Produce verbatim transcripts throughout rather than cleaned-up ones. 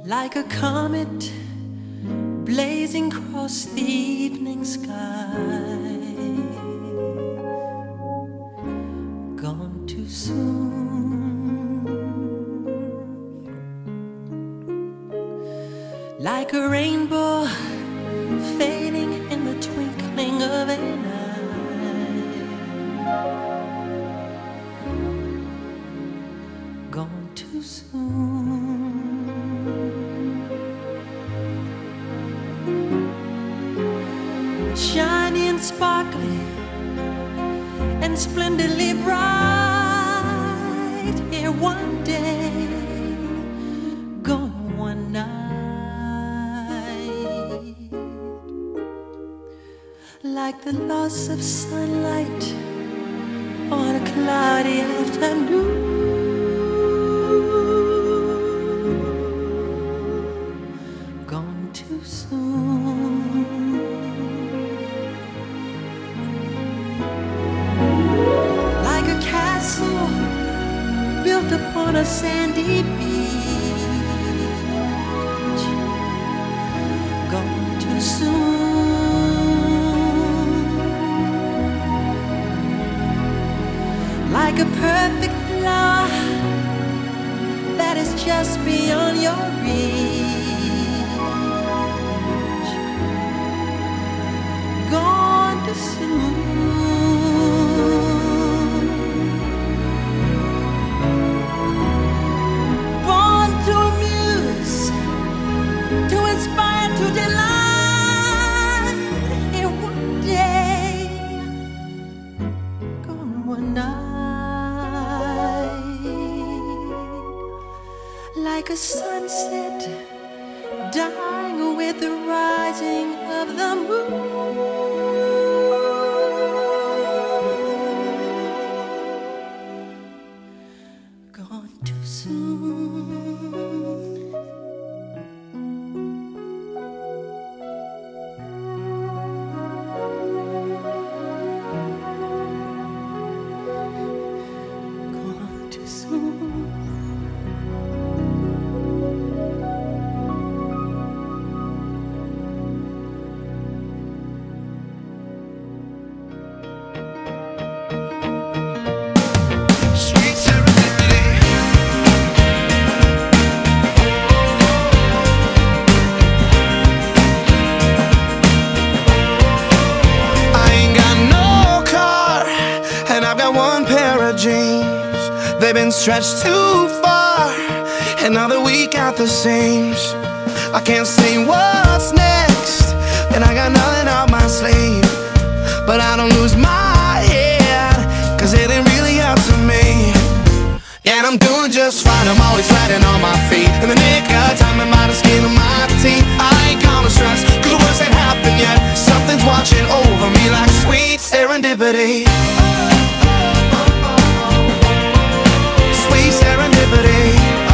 like a comet blazing across the evening sky. Gone too soon, like a rainbow fading in the twinkling of an eye. Gone too soon. Shiny and sparkly and splendidly bright, here one day, gone one night, like the loss of sunlight on a cloudy afternoon. Gone too soon. Like a castle built upon a sandy beach. Gone too soon. Like a perfect flower that is just beyond your reach. Gone too soon. Born to amuse, to inspire, to delight, here one day, gone one night, like a sunset dying with the rising of the moon. Gone too soon. Gone too soon. Jeans, they've been stretched too far, and now that we got the seams, I can't say what's next, and I got nothing up my sleeve. But I don't lose my head, cause it ain't really up to me. And I'm doing just fine, I'm always landing on my feet. In the nick of time, I'm by the skin of my teeth. I ain't gonna stress, cause the worst ain't happened yet. Something's watching over me like sweet serendipity. Serendipity.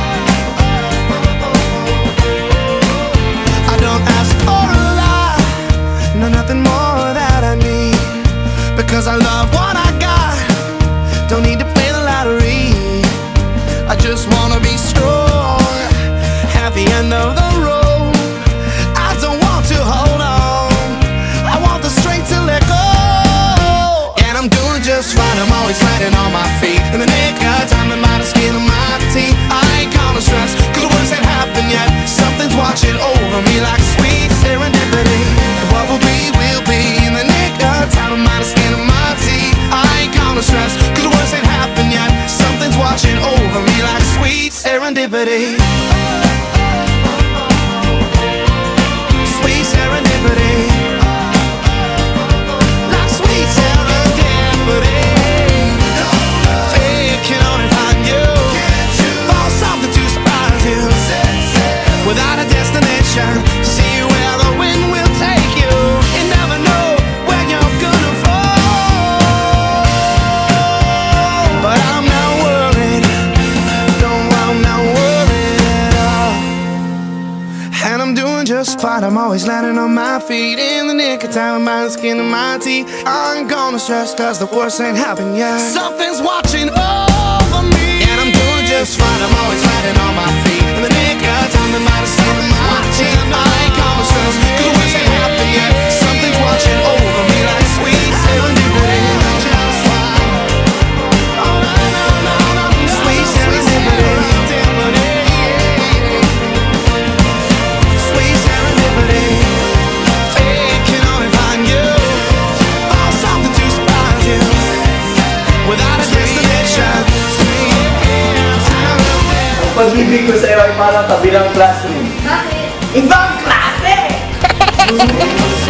I don't ask for a lot, no, nothing more that I need, because I love what I got. Don't need to play the lottery. I just wanna be strong at the end of the road. I don't want to hold on, I want the strength to let go. And I'm doing just fine, I'm always landing on my feet. In the nick of time, I'm by the skin of my teeth. I ain't gonna stress, cause the worst ain't happened yet. Something's watching over me like sweet serendipity. And what will be, will be. In the nick of time, I'm by the skin of my teeth. I ain't gonna stress, cause the worst ain't happened yet. Something's watching over me like sweet serendipity. Sweet serendipity. Like sweet serendipity. Without a destination, see where the wind will take you. You never know where you're gonna fall. But I'm not worried, no, I'm not worried at all. And I'm doing just fine, I'm always landing on my feet. In the nick of time, by the skin of my teeth. I ain't gonna stress, cause the worst ain't happened yet. Something's watching over me. And I'm doing just fine, I'm always landing on my feet. In the nick of time, by the skin else. Cause we're so happy, yeah, something's watching over me like sweet serendipity. Just why? Oh, no, no, no, no, no. Sweet serendipity. Sweet serendipity. Fate can only find you. Find something to surprise you. Without a destination. Pag-ibig ko sa'yo ay parang kabilang classroom. Bakit? Ibang klase!